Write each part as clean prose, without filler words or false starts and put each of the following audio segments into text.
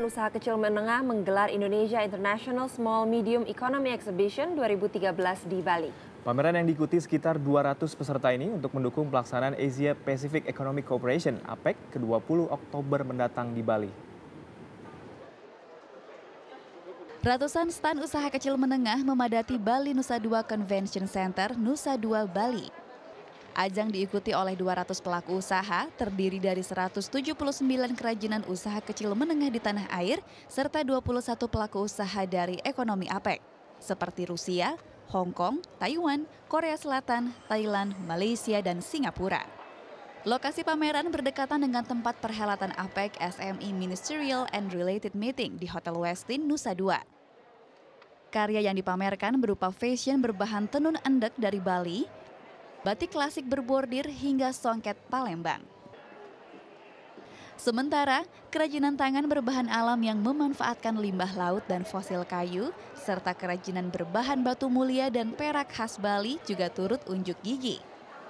Usaha Kecil Menengah menggelar Indonesia International Small Medium Economy Exhibition 2013 di Bali. Pameran yang diikuti sekitar 200 peserta ini untuk mendukung pelaksanaan Asia Pacific Economic Cooperation (APEC) ke-20 Oktober mendatang di Bali. Ratusan stan usaha kecil menengah memadati Bali Nusa Dua Convention Center, Nusa Dua, Bali. Ajang diikuti oleh 200 pelaku usaha, terdiri dari 179 kerajinan usaha kecil menengah di tanah air, serta 21 pelaku usaha dari ekonomi APEC, seperti Rusia, Hong Kong, Taiwan, Korea Selatan, Thailand, Malaysia, dan Singapura. Lokasi pameran berdekatan dengan tempat perhelatan APEC SME Ministerial and Related Meeting di Hotel Westin, Nusa Dua. Karya yang dipamerkan berupa fashion berbahan tenun endek dari Bali, batik klasik berbordir hingga songket Palembang. Sementara, kerajinan tangan berbahan alam yang memanfaatkan limbah laut dan fosil kayu, serta kerajinan berbahan batu mulia dan perak khas Bali juga turut unjuk gigi.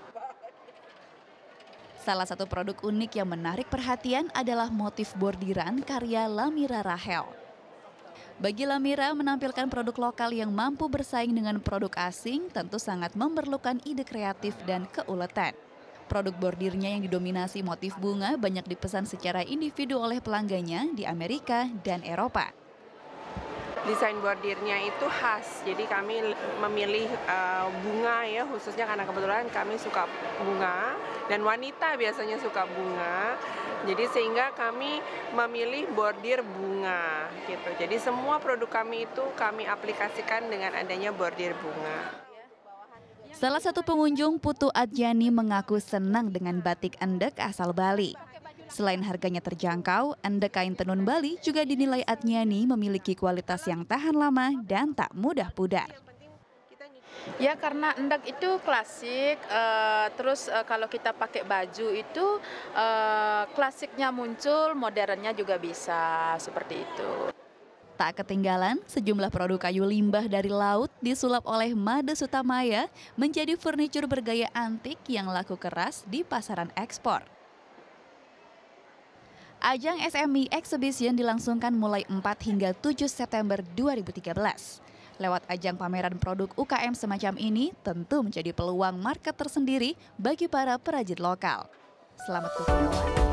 Salah satu produk unik yang menarik perhatian adalah motif bordiran karya Lamira Rahel. Bagi Lamira, menampilkan produk lokal yang mampu bersaing dengan produk asing tentu sangat memerlukan ide kreatif dan keuletan. Produk bordirnya yang didominasi motif bunga banyak dipesan secara individu oleh pelanggannya di Amerika dan Eropa. Desain bordirnya itu khas, jadi kami memilih bunga ya, khususnya karena kebetulan kami suka bunga dan wanita biasanya suka bunga, jadi sehingga kami memilih bordir bunga gitu. Jadi semua produk kami itu kami aplikasikan dengan adanya bordir bunga. Salah satu pengunjung, Putu Adjani, mengaku senang dengan batik endek asal Bali. Selain harganya terjangkau, endek kain tenun Bali juga dinilai Adjani memiliki kualitas yang tahan lama dan tak mudah pudar. Ya, karena endek itu klasik, terus kalau kita pakai baju itu klasiknya muncul, modernnya juga bisa, seperti itu. Tak ketinggalan, sejumlah produk kayu limbah dari laut disulap oleh Made Sutamaya menjadi furnitur bergaya antik yang laku keras di pasaran ekspor. Ajang SME Exhibition dilangsungkan mulai 4 hingga 7 September 2013. Lewat ajang pameran produk UKM semacam ini tentu menjadi peluang market tersendiri bagi para perajin lokal. Selamat berjualan.